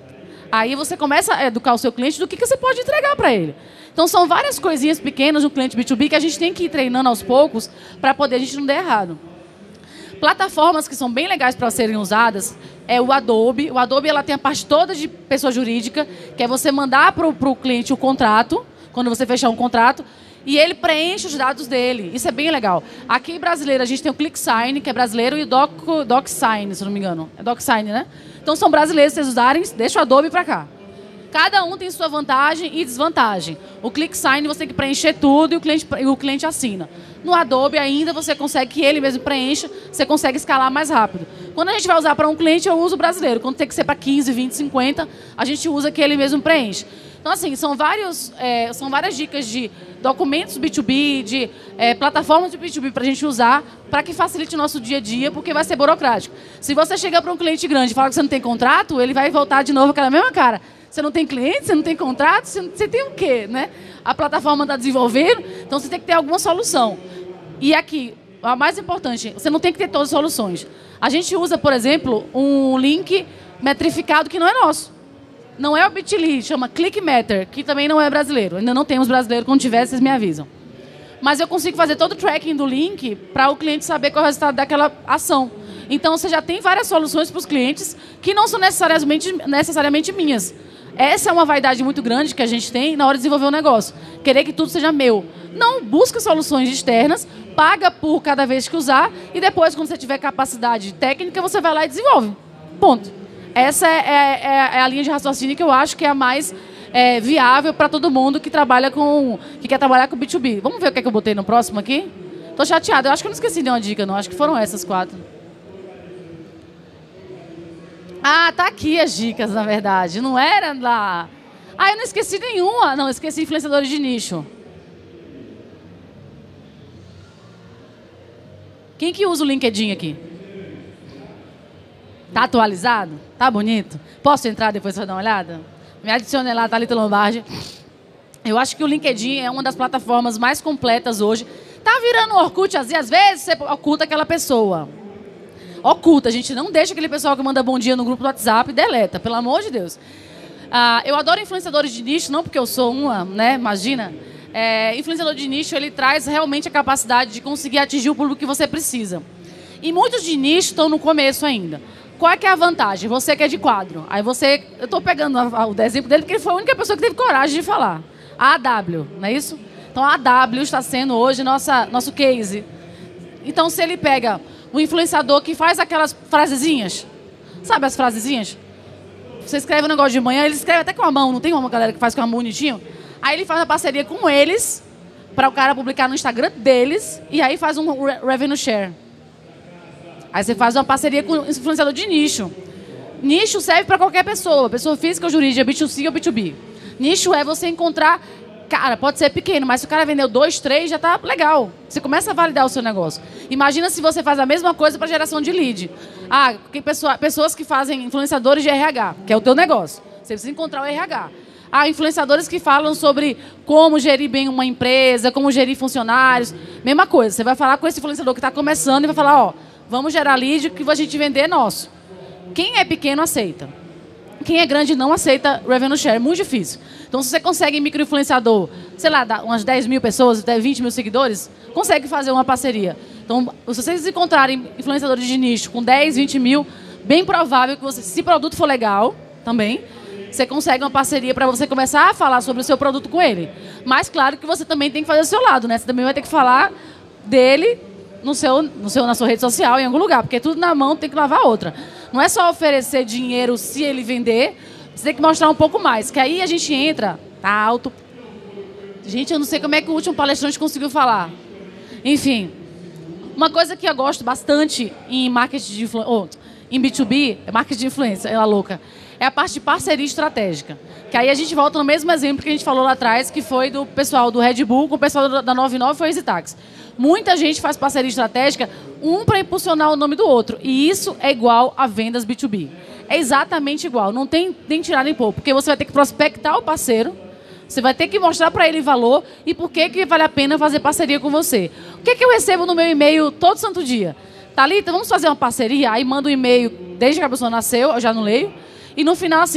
Aí você começa a educar o seu cliente do que, que você pode entregar para ele. Então, são várias coisinhas pequenas no cliente B dois B que a gente tem que ir treinando aos poucos para poder a gente não dar errado. Plataformas que são bem legais para serem usadas é o Adobe. O Adobe ela tem a parte toda de pessoa jurídica, que é você mandar para o cliente o contrato, quando você fechar um contrato, e ele preenche os dados dele. Isso é bem legal. Aqui em brasileiro, a gente tem o ClickSign, que é brasileiro, e o Doc, DocSign, se não me engano. É DocSign, né? Então, são brasileiros, se vocês usarem, deixa o Adobe para cá. Cada um tem sua vantagem e desvantagem. O ClickSign você tem que preencher tudo e o cliente, o cliente assina. No Adobe ainda você consegue que ele mesmo preencha, você consegue escalar mais rápido. Quando a gente vai usar para um cliente, eu uso o brasileiro. Quando tem que ser para quinze, vinte, cinquenta, a gente usa que ele mesmo preenche. Então, assim, são, vários, é, são várias dicas de documentos B dois B, de é, plataformas de B dois B para a gente usar, para que facilite o nosso dia a dia, porque vai ser burocrático. Se você chegar para um cliente grande e falar que você não tem contrato, ele vai voltar de novo com aquela mesma cara. Você não tem cliente, você não tem contrato, você, você tem o quê, né? A plataforma está desenvolvendo, então você tem que ter alguma solução. E aqui, a mais importante, você não tem que ter todas as soluções. A gente usa, por exemplo, um link metrificado que não é nosso. Não é o Bitly, chama ClickMeter, que também não é brasileiro. Ainda não temos brasileiro, quando tiver, vocês me avisam. Mas eu consigo fazer todo o tracking do link para o cliente saber qual é o resultado daquela ação. Então, você já tem várias soluções para os clientes que não são necessariamente, necessariamente minhas. Essa é uma vaidade muito grande que a gente tem na hora de desenvolver um negócio. Querer que tudo seja meu. Não, busca soluções externas, paga por cada vez que usar e depois, quando você tiver capacidade técnica, você vai lá e desenvolve. Ponto. Essa é, é, é a linha de raciocínio que eu acho que é a mais é, viável para todo mundo que trabalha com, que quer trabalhar com B dois B. Vamos ver o que, é que eu botei no próximo aqui? Tô chateada. Eu acho que eu não esqueci de uma dica, não. Acho que foram essas quatro. Ah, tá aqui as dicas, na verdade. Não era lá. Ah, eu não esqueci nenhuma. Não, esqueci influenciadores de nicho. Quem que usa o LinkedIn aqui? Tá atualizado? Tá bonito? Posso entrar depois para dar uma olhada? Me adicione lá, Thalita Lombardi. Eu acho que o LinkedIn é uma das plataformas mais completas hoje. Tá virando um Orkut, às vezes você oculta aquela pessoa. Oculta, a gente não deixa aquele pessoal que manda bom dia no grupo do WhatsApp e deleta, pelo amor de Deus. Ah, eu adoro influenciadores de nicho, não porque eu sou uma, né? Imagina. É, influenciador de nicho, ele traz realmente a capacidade de conseguir atingir o público que você precisa. E muitos de nicho estão no começo ainda. Qual é que é a vantagem? Você que é de quadro. Aí você... Eu estou pegando a, a, o exemplo dele porque ele foi a única pessoa que teve coragem de falar. A AW, não é isso? Então, a AW está sendo hoje nossa, nosso case. Então, se ele pega um influenciador que faz aquelas frasezinhas, sabe as frasezinhas? Você escreve um negócio de manhã, ele escreve até com a mão, não tem uma galera que faz com a mão bonitinho? Aí ele faz uma parceria com eles, para o cara publicar no Instagram deles, e aí faz um revenue share. Aí você faz uma parceria com um influenciador de nicho. Nicho serve para qualquer pessoa, pessoa física ou jurídica, B dois C ou B dois B. Nicho é você encontrar... Cara, pode ser pequeno, mas se o cara vendeu dois, três, já tá legal. Você começa a validar o seu negócio. Imagina se você faz a mesma coisa para geração de lead. Ah, que pessoa, pessoas que fazem influenciadores de R H, que é o teu negócio. Você precisa encontrar o R H. Ah, influenciadores que falam sobre como gerir bem uma empresa, como gerir funcionários. Mesma coisa, você vai falar com esse influenciador que está começando e vai falar, ó, vamos gerar lead, que a gente vender é nosso. Quem é pequeno aceita. Quem é grande não aceita revenue share, é muito difícil. Então, se você consegue micro-influenciador, sei lá, umas dez mil pessoas, vinte mil seguidores, consegue fazer uma parceria. Então, se vocês encontrarem influenciadores de nicho com dez, vinte mil, bem provável que você, se o produto for legal, também, você consegue uma parceria para você começar a falar sobre o seu produto com ele. Mas, claro que você também tem que fazer o seu lado, né? Você também vai ter que falar dele no seu, no seu, na sua rede social, em algum lugar, porque tudo na mão tem que lavar a outra. Não é só oferecer dinheiro se ele vender, você tem que mostrar um pouco mais, que aí a gente entra, tá alto. Gente, eu não sei como é que o último palestrante conseguiu falar. Enfim, uma coisa que eu gosto bastante em marketing de influência, oh, em B dois B, é marketing de influência, ela louca, é a parte de parceria estratégica. Que aí a gente volta no mesmo exemplo que a gente falou lá atrás, que foi do pessoal do Red Bull com o pessoal da noventa e nove, foi o Easy Taxi. Muita gente faz parceria estratégica, um para impulsionar o nome do outro. E isso é igual a vendas B dois B. É exatamente igual, não tem nem tirar nem pôr, porque você vai ter que prospectar o parceiro, você vai ter que mostrar para ele valor e por que que vale a pena fazer parceria com você. O que que eu recebo no meu e-mail todo santo dia? Thalita, vamos fazer uma parceria? Aí manda um e-mail desde que a pessoa nasceu, eu já não leio. E no final, assim,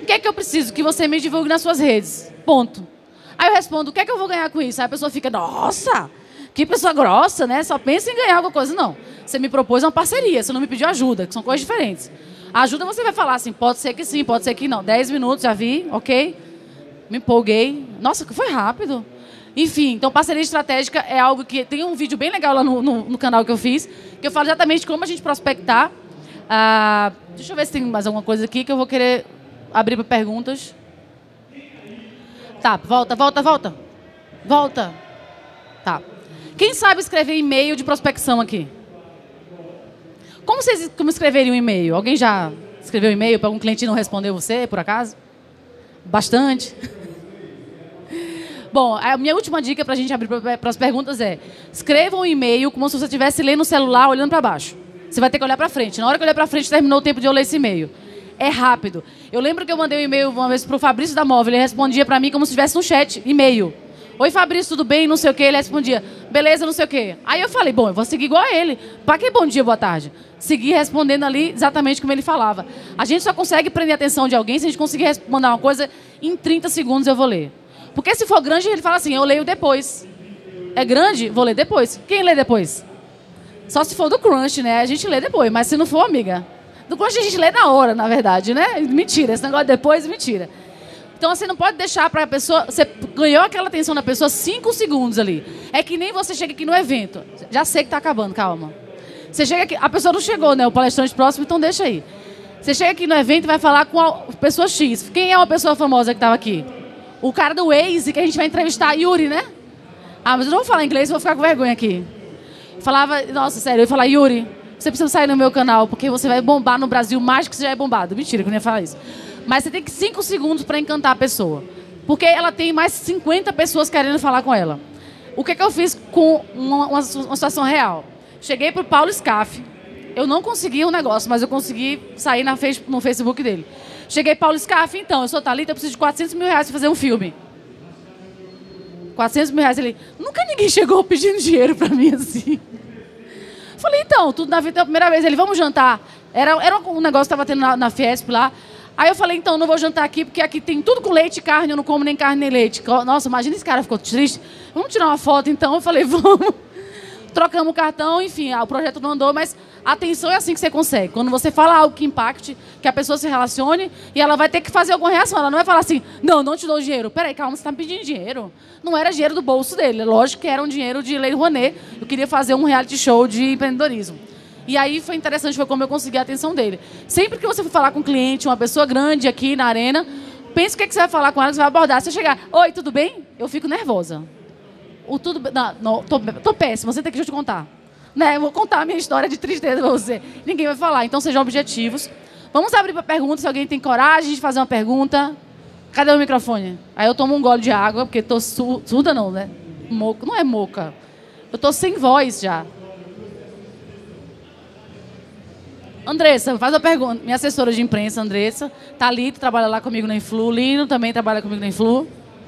o que é que eu preciso? Que você me divulgue nas suas redes. Ponto. Aí eu respondo, o que é que eu vou ganhar com isso? Aí a pessoa fica, nossa, que pessoa grossa, né? Só pensa em ganhar alguma coisa. Não. Você me propôs uma parceria, você não me pediu ajuda, que são coisas diferentes. A ajuda você vai falar assim, pode ser que sim, pode ser que não. Dez minutos, já vi, ok? Me empolguei. Nossa, que foi rápido. Enfim, então parceria estratégica é algo que... Tem um vídeo bem legal lá no, no, no canal que eu fiz, que eu falo exatamente como a gente prospectar. Ah, deixa eu ver se tem mais alguma coisa aqui que eu vou querer abrir para perguntas. Tá, volta, volta, volta. Volta. Tá. Quem sabe escrever e-mail de prospecção aqui? Como vocês como escreveriam um e-mail? Alguém já escreveu um e-mail para algum cliente e não respondeu você, por acaso? Bastante. Bom, a minha última dica para a gente abrir para as perguntas é: escreva um e-mail como se você estivesse lendo o celular, olhando para baixo. Você vai ter que olhar para frente. Na hora que eu olhar para frente, terminou o tempo de eu ler esse e-mail. É rápido. Eu lembro que eu mandei um e-mail uma vez para o Fabrício da Móvel. Ele respondia para mim como se estivesse no chat, e-mail. Oi, Fabrício, tudo bem? Não sei o quê. Ele respondia, beleza, não sei o quê. Aí eu falei, bom, eu vou seguir igual a ele. Para que bom dia, boa tarde? Segui respondendo ali exatamente como ele falava. A gente só consegue prender a atenção de alguém se a gente conseguir mandar uma coisa em trinta segundos eu vou ler. Porque se for grande, ele fala assim, eu leio depois. É grande? Vou ler depois. Quem lê depois? Só se for do Crunch, né? A gente lê depois. Mas se não for, amiga, do Crunch a gente lê na hora, na verdade, né? Mentira. Esse negócio de depois, mentira. Então, você não pode deixar para a pessoa... Você ganhou aquela atenção da pessoa cinco segundos ali. É que nem você chega aqui no evento. Já sei que está acabando, calma. Você chega aqui... A pessoa não chegou, né? O palestrante próximo, então deixa aí. Você chega aqui no evento e vai falar com a pessoa X. Quem é uma pessoa famosa que estava aqui? O cara do Waze, que a gente vai entrevistar, Yuri, né? Ah, mas eu não vou falar inglês, vou ficar com vergonha aqui. Falava... Nossa, sério, eu ia falar, Yuri, você precisa sair no meu canal, porque você vai bombar no Brasil mais do que você já é bombado. Mentira, que eu não ia falar isso. Mas você tem que cinco segundos para encantar a pessoa. Porque ela tem mais cinquenta pessoas querendo falar com ela. O que, que eu fiz com uma, uma, uma situação real? Cheguei para o Paulo Scaff. Eu não consegui um negócio, mas eu consegui sair na face, no Facebook dele. Cheguei, Paulo Scaff, então, eu sou Thalita, eu preciso de quatrocentos mil reais para fazer um filme. quatrocentos mil reais. Ele, nunca ninguém chegou pedindo dinheiro para mim assim. Falei, então, tudo na vida é a primeira vez. Ele, vamos jantar. Era, era um negócio que estava tendo na, na Fiesp lá. Aí eu falei, então, não vou jantar aqui, porque aqui tem tudo com leite e carne, eu não como nem carne nem leite. Nossa, imagina esse cara ficou triste. Vamos tirar uma foto, então? Eu falei, vamos. Trocamos o cartão, enfim, o projeto não andou, mas a atenção é assim que você consegue. Quando você fala algo que impacte, que a pessoa se relacione, e ela vai ter que fazer alguma reação. Ela não vai falar assim, não, não te dou dinheiro. Peraí, calma, você está me pedindo dinheiro. Não era dinheiro do bolso dele. Lógico que era um dinheiro de Lei Rouanet. Eu queria fazer um reality show de empreendedorismo. E aí foi interessante, foi como eu consegui a atenção dele. Sempre que você for falar com um cliente, uma pessoa grande aqui na arena, pense o que, é que você vai falar com ela, que você vai abordar. Se eu chegar, oi, tudo bem? Eu fico nervosa. O tudo bem? Não, não tô, tô péssima, você tem que eu te contar. Né? Eu vou contar a minha história de tristeza pra você. Ninguém vai falar, então sejam objetivos. Vamos abrir para perguntas, se alguém tem coragem de fazer uma pergunta. Cadê o microfone? Aí eu tomo um gole de água, porque tô su surda não, né? Moca. Não é moca. Eu tô sem voz já. Andressa, faz uma pergunta. Minha assessora de imprensa, Andressa. Thalita trabalha lá comigo na Influ. Lino também trabalha comigo na Influ.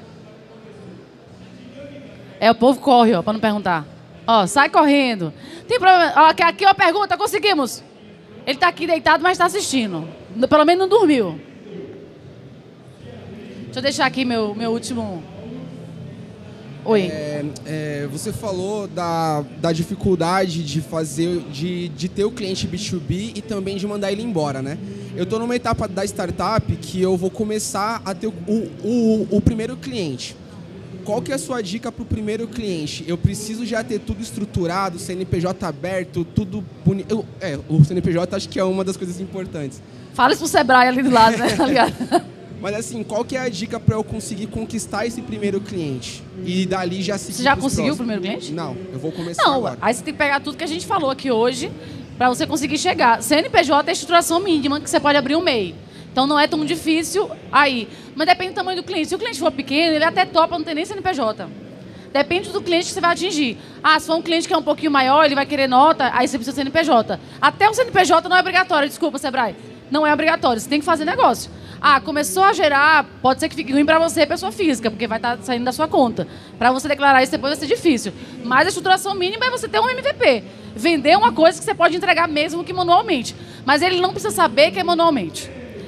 É, o povo corre, ó, para não perguntar. Ó, sai correndo. Tem problema. Ó, aqui, aqui, ó, pergunta, conseguimos. Ele tá aqui deitado, mas está assistindo. Pelo menos não dormiu. Deixa eu deixar aqui meu, meu último... Oi. É, é, você falou da, da dificuldade de fazer, de, de ter o cliente B dois B e também de mandar ele embora, né? Eu estou numa etapa da startup que eu vou começar a ter o, o, o primeiro cliente. Qual que é a sua dica para o primeiro cliente? Eu preciso já ter tudo estruturado, C N P J aberto, tudo bonito. É, o C N P J acho que é uma das coisas importantes. Fala isso pro Sebrae ali do lado, né? Tá ligado? Mas assim, qual que é a dica para eu conseguir conquistar esse primeiro cliente? E dali já seguir. Você já conseguiu próximos? o primeiro cliente? Não, eu vou começar Não, agora. aí você tem que pegar tudo que a gente falou aqui hoje para você conseguir chegar. C N P J é a estruturação mínima que você pode abrir um M E I. Então não é tão difícil aí. Mas depende do tamanho do cliente. Se o cliente for pequeno, ele até topa, não tem nem C N P J. Depende do cliente que você vai atingir. Ah, se for um cliente que é um pouquinho maior, ele vai querer nota, aí você precisa de C N P J. Até o C N P J não é obrigatório, desculpa, Sebrae. Não é obrigatório, você tem que fazer negócio. Ah, começou a gerar, pode ser que fique ruim para você, pessoa física, porque vai estar saindo da sua conta. Para você declarar isso depois vai ser difícil. Mas a estruturação mínima é você ter um M V P. Vender uma coisa que você pode entregar mesmo que manualmente. Mas ele não precisa saber que é manualmente.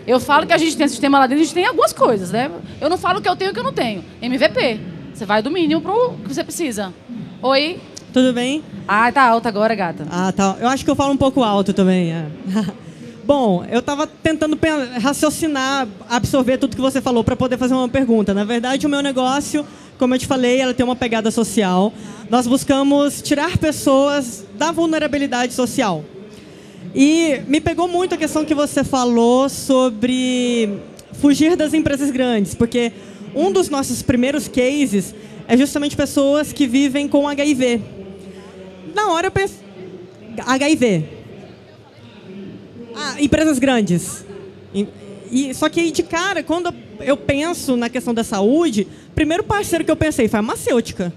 Eu falo que a gente tem sistema lá dentro, a gente tem algumas coisas, né? Eu não falo que eu tenho e que eu não tenho. M V P. Você vai do mínimo pro que você precisa. Oi? Tudo bem? Ah, tá alta agora, gata. Ah, tá. Eu acho que eu falo um pouco alto também. É. Bom, eu estava tentando raciocinar, absorver tudo que você falou para poder fazer uma pergunta. Na verdade, o meu negócio, como eu te falei, ela tem uma pegada social. Nós buscamos tirar pessoas da vulnerabilidade social. E me pegou muito a questão que você falou sobre fugir das empresas grandes, porque um dos nossos primeiros cases é justamente pessoas que vivem com H I V. Na hora eu pensei... H I V. Ah, empresas grandes. E, e, só que, de cara, quando eu penso na questão da saúde, o primeiro parceiro que eu pensei foi a farmacêutica.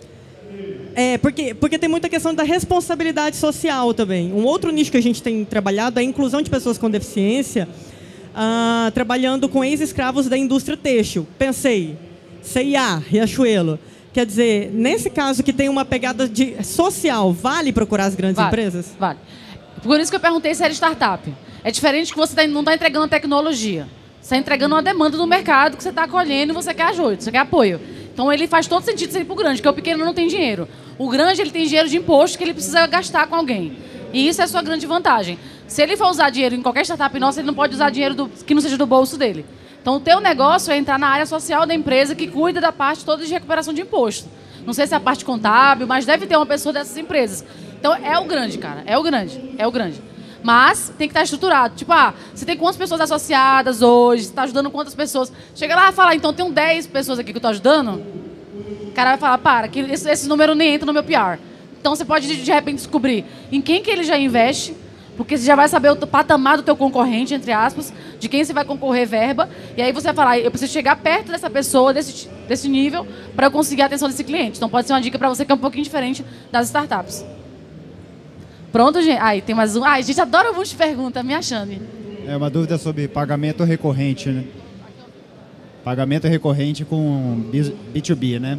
É, porque, porque tem muita questão da responsabilidade social também. Um outro nicho que a gente tem trabalhado é a inclusão de pessoas com deficiência, ah, trabalhando com ex-escravos da indústria têxtil. Pensei, C e A, Riachuelo. Quer dizer, nesse caso que tem uma pegada de social, vale procurar as grandes vale, empresas? Vale. Por isso que eu perguntei se era startup. É diferente que você tá, não está entregando a tecnologia. Você está entregando uma demanda do mercado que você está acolhendo e você quer ajuda, você quer apoio. Então, ele faz todo sentido ser para o grande, porque o pequeno não tem dinheiro. O grande, ele tem dinheiro de imposto que ele precisa gastar com alguém. E isso é a sua grande vantagem. Se ele for usar dinheiro em qualquer startup nossa, ele não pode usar dinheiro do, que não seja do bolso dele. Então, o teu negócio é entrar na área social da empresa que cuida da parte toda de recuperação de imposto. Não sei se é a parte contábil, mas deve ter uma pessoa dessas empresas. Então, é o grande, cara. É o grande. É o grande. Mas tem que estar estruturado. Tipo, ah, você tem quantas pessoas associadas hoje? Você está ajudando quantas pessoas? Chega lá e fala, então tem dez pessoas aqui que eu estou ajudando. O cara vai falar, para, que esse, esse número nem entra no meu P R. Então você pode, de repente, descobrir em quem que ele já investe, porque você já vai saber o patamar do teu concorrente, entre aspas, de quem você vai concorrer verba. E aí você vai falar, eu preciso chegar perto dessa pessoa, desse, desse nível, para eu conseguir a atenção desse cliente. Então pode ser uma dica para você que é um pouquinho diferente das startups. Pronto, gente? Ai, tem mais um. Ai, a gente adora um monte de pergunta, me achando. É uma dúvida sobre pagamento recorrente, né? Pagamento recorrente com B dois B, né?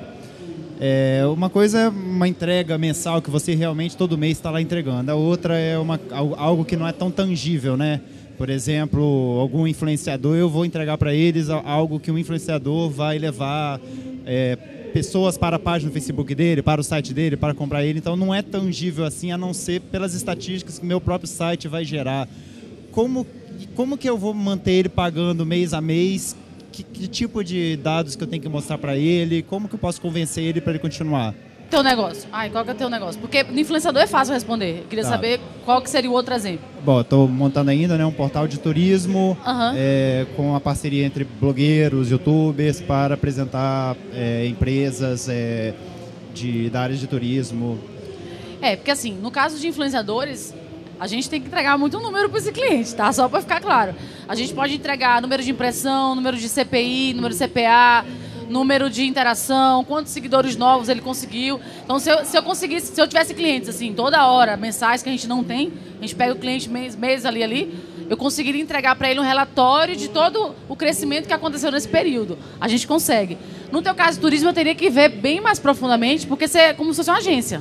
É, uma coisa é uma entrega mensal que você realmente todo mês está lá entregando. A outra é uma, algo que não é tão tangível, né? Por exemplo, algum influenciador, eu vou entregar para eles algo que um influenciador vai levar é, pessoas para a página do Facebook dele, para o site dele, para comprar ele. Então não é tangível assim, a não ser pelas estatísticas que meu próprio site vai gerar. Como, como que eu vou manter ele pagando mês a mês? Que, que tipo de dados que eu tenho que mostrar para ele? Como que eu posso convencer ele para ele continuar? Teu negócio. Ai, qual que é o teu negócio? Porque no influenciador é fácil responder. Eu queria tá. saber qual que seria o outro exemplo. Bom, estou montando ainda, né, um portal de turismo uhum. é, com uma parceria entre blogueiros, youtubers, para apresentar é, empresas é, de, da área de turismo. É, porque assim, no caso de influenciadores, a gente tem que entregar muito número para esse cliente, tá? Só para ficar claro. A gente pode entregar número de impressão, número de C P I, número de C P A, número de interação, quantos seguidores novos ele conseguiu. Então, se eu, se eu conseguisse, se eu tivesse clientes, assim, toda hora, mensais que a gente não tem, a gente pega o cliente mês, mês ali, ali, eu conseguiria entregar para ele um relatório de todo o crescimento que aconteceu nesse período. A gente consegue. No teu caso de turismo, eu teria que ver bem mais profundamente, porque você é como se fosse uma agência.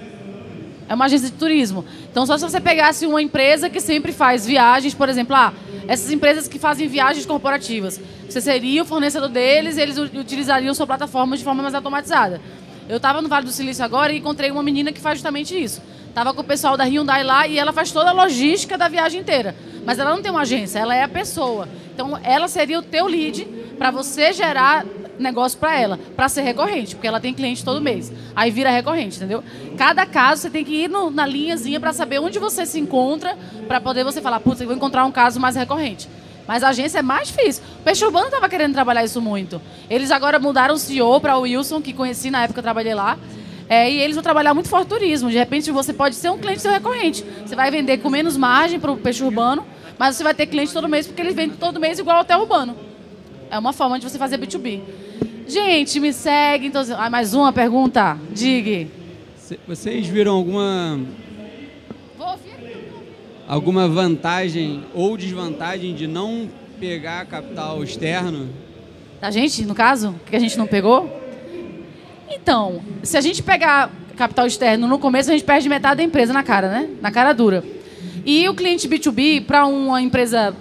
É uma agência de turismo. Então, só se você pegasse uma empresa que sempre faz viagens, por exemplo, ah, essas empresas que fazem viagens corporativas, você seria o fornecedor deles e eles utilizariam sua plataforma de forma mais automatizada. Eu estava no Vale do Silício agora e encontrei uma menina que faz justamente isso. Estava com o pessoal da Hyundai lá e ela faz toda a logística da viagem inteira. Mas ela não tem uma agência, ela é a pessoa. Então, ela seria o teu lead para você gerar negócio para ela, para ser recorrente, porque ela tem cliente todo mês. Aí vira recorrente, entendeu? Cada caso você tem que ir no, na linhazinha para saber onde você se encontra, para poder você falar, putz, eu vou encontrar um caso mais recorrente. Mas a agência é mais difícil. O Peixe Urbano estava querendo trabalhar isso muito. Eles agora mudaram o C E O para o Wilson, que conheci na época que eu trabalhei lá. É, e eles vão trabalhar muito forte turismo. De repente, você pode ser um cliente seu recorrente. Você vai vender com menos margem para o Peixe Urbano, mas você vai ter cliente todo mês, porque eles vendem todo mês igual ao hotel urbano. É uma forma de você fazer B dois B. Gente, me segue. Então, ah, mais uma pergunta. Diga. Vocês viram alguma... Vou ouvir. Alguma vantagem ou desvantagem de não pegar capital externo? Da gente, no caso? Que a gente não pegou? Então, se a gente pegar capital externo no começo, a gente perde metade da empresa na cara, né? Na cara dura. E o cliente B dois B, para uma empresa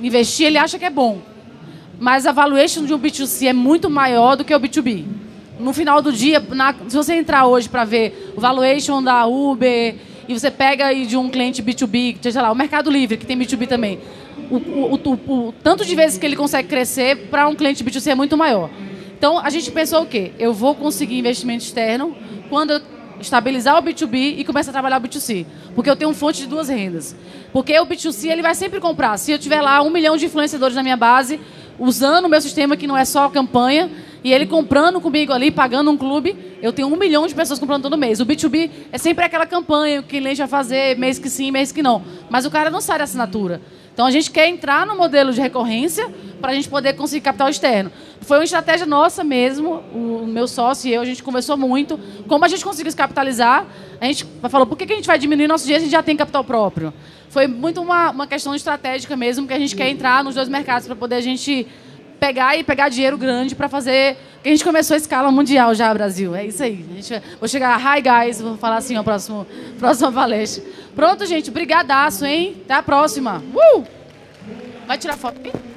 investir, ele acha que é bom. Mas a valuation de um B dois C é muito maior do que o B dois B. No final do dia, na, se você entrar hoje para ver o valuation da Uber e você pega aí de um cliente B dois B, sei lá, o Mercado Livre, que tem B dois B também, o, o, o, o tanto de vezes que ele consegue crescer para um cliente B dois C é muito maior. Então, a gente pensou o quê? Eu vou conseguir investimento externo quando eu estabilizar o B dois B e começar a trabalhar o B dois C. Porque eu tenho uma fonte de duas rendas. Porque o B dois C ele vai sempre comprar. Se eu tiver lá um milhão de influenciadores na minha base, usando o meu sistema, que não é só campanha, e ele comprando comigo ali, pagando um clube, eu tenho um milhão de pessoas comprando todo mês. O B dois B é sempre aquela campanha que o cliente vai fazer mês que sim, mês que não. Mas o cara não sai da assinatura. Então, a gente quer entrar no modelo de recorrência para a gente poder conseguir capital externo. Foi uma estratégia nossa mesmo, o meu sócio e eu, a gente conversou muito. Como a gente conseguiu se capitalizar, a gente falou, por que a gente vai diminuir nosso dinheiro se a gente já tem capital próprio? Foi muito uma, uma questão estratégica mesmo, que a gente quer entrar nos dois mercados para poder a gente pegar e pegar dinheiro grande para fazer... Porque a gente começou a escala mundial já, Brasil. É isso aí. A gente, vou chegar, hi guys, vou falar assim, ó, próximo, próxima palestra. Pronto, gente, brigadaço, hein? Até a próxima. Uh! Vai tirar foto aqui?